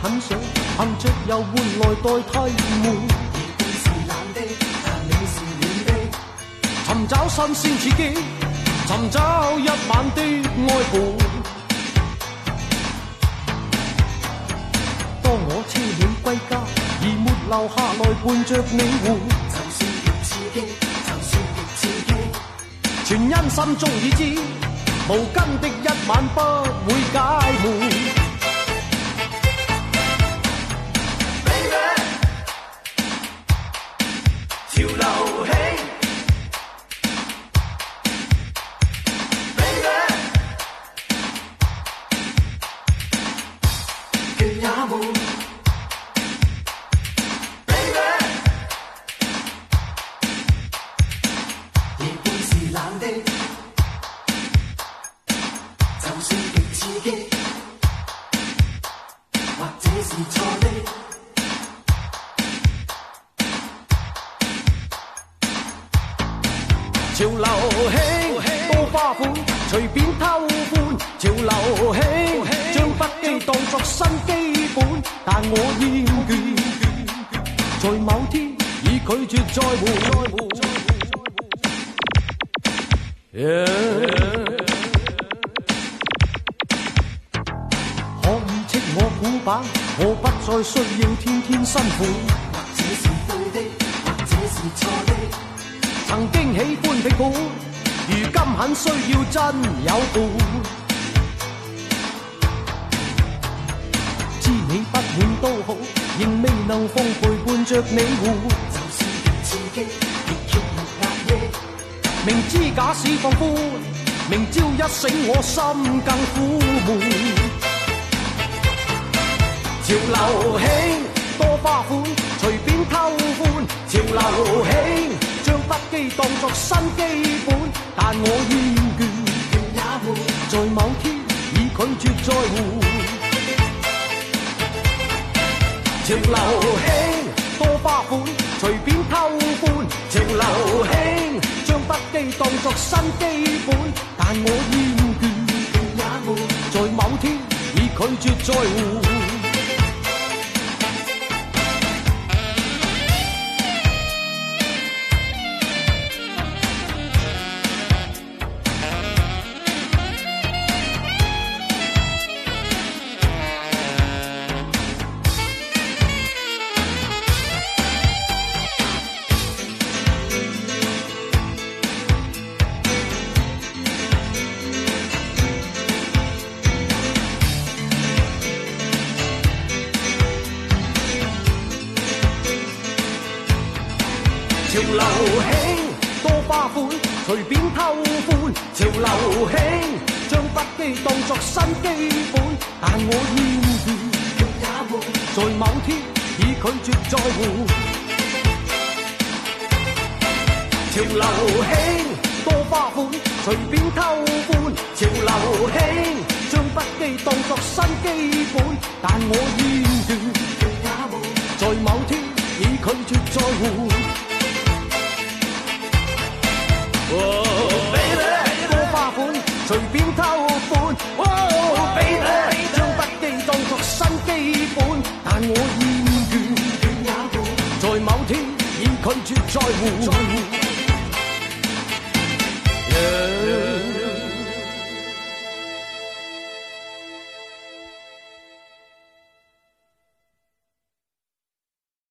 很想憑着遊玩來代替悶。 你是冷的，但你是暖的。 尋找新鮮刺激，尋找一晚的愛伴。當我車你歸家，而沒留下來伴着你玩。 就算極刺激，就算極刺激， 全因心中已知，無根的一晚不會解悶。 潮流興 ，baby， 倦也悶 ，baby， 夜半是冷的，就算極刺激，或者是錯的。 潮流興多花款，隨便偷歡。潮流興將不羈當作新基本，但我厭倦，在某天已拒絕再換。可以斥我古板，我不再需要天天新款。 或者是對的，或者是錯的。 曾經喜歡的本，如今很需要真有伴。知你不滿都好，仍未能放陪伴着你活。 就算極刺激，亦極力壓抑。 明知假使放寬，明朝一醒我心更苦悶。潮流興多花款，隨便偷歡。潮流興將不羈當作新基本，但我厭倦， 倦也悶， 在某天已拒絕再換。潮流興多花款，隨便偷歡。潮流興將不羈當作新基本，但我厭倦， 倦也悶， 在某天已拒絕再換。潮流興多花款，隨便偷歡。潮流興將不羈當作新基本，但我厭倦， 倦也悶， 在某天已拒絕再換。潮流興多花款，隨便偷歡。潮流興將不羈當作新基本，但我厭倦， 倦也悶， 在某天已拒絕再換。baby， 多花款，隨便偷歡。baby， 將不羈當作新基本，但我厭倦， 倦也悶， 在某天已拒絕再換。